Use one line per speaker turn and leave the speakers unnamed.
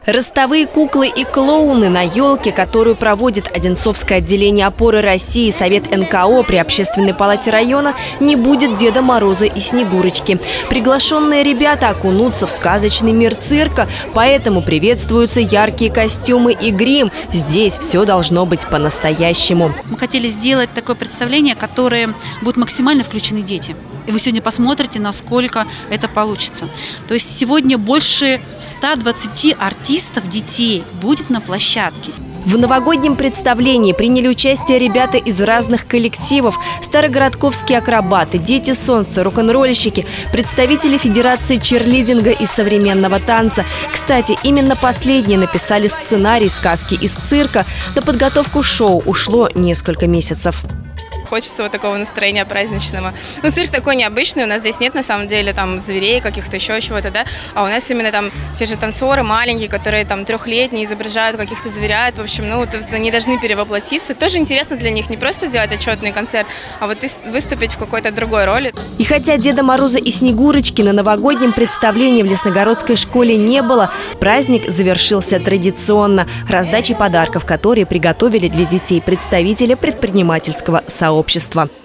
Ростовые куклы и клоуны на елке, которую проводит Одинцовское отделение опоры России, Совет НКО при Общественной палате района, не будет Деда Мороза и Снегурочки. Приглашенные ребята окунутся в сказочный мир цирка, поэтому приветствуются яркие костюмы и грим. Здесь все должно быть по-настоящему.
Мы хотели сделать такое представление, которое будут максимально включены дети. И вы сегодня посмотрите, насколько это получится. То есть сегодня больше 120 артистов, детей будет на площадке.
В новогоднем представлении приняли участие ребята из разных коллективов: старогородковские акробаты, дети солнца, рок-н-ролльщики, представители Федерации черлидинга и современного танца. Кстати, именно последние написали сценарий сказки из цирка. На подготовку шоу ушло несколько месяцев.
Хочется вот такого настроения праздничного. Ну, цирк такой необычный, у нас здесь нет на самом деле там зверей, каких-то еще чего-то, да, а у нас именно там те же танцоры маленькие, которые там трехлетние изображают каких-то зверят, в общем, ну, вот они должны перевоплотиться. Тоже интересно для них не просто сделать отчетный концерт, а вот выступить в какой-то другой роли.
И хотя Деда Мороза и Снегурочки на новогоднем представлении в Лесногородской школе не было, праздник завершился традиционно раздачей подарков, которые приготовили для детей представители предпринимательского сообщества.